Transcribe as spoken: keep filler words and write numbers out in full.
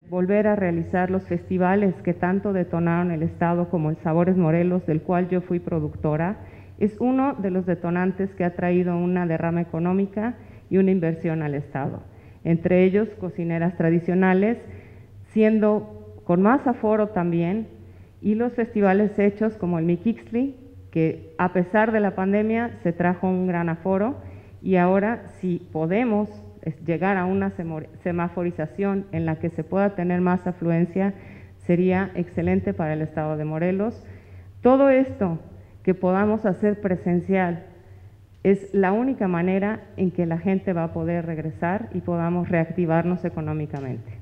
volver a realizar los festivales que tanto detonaron el Estado, como el Sabores Morelos, del cual yo fui productora, es uno de los detonantes que ha traído una derrama económica y una inversión al Estado. Entre ellos, cocineras tradicionales, siendo con más aforo también, y los festivales hechos como el Miquixtli, que a pesar de la pandemia se trajo un gran aforo, y ahora si podemos llegar a una semaforización en la que se pueda tener más afluencia, sería excelente para el Estado de Morelos. Todo esto que podamos hacer presencial es la única manera en que la gente va a poder regresar y podamos reactivarnos económicamente.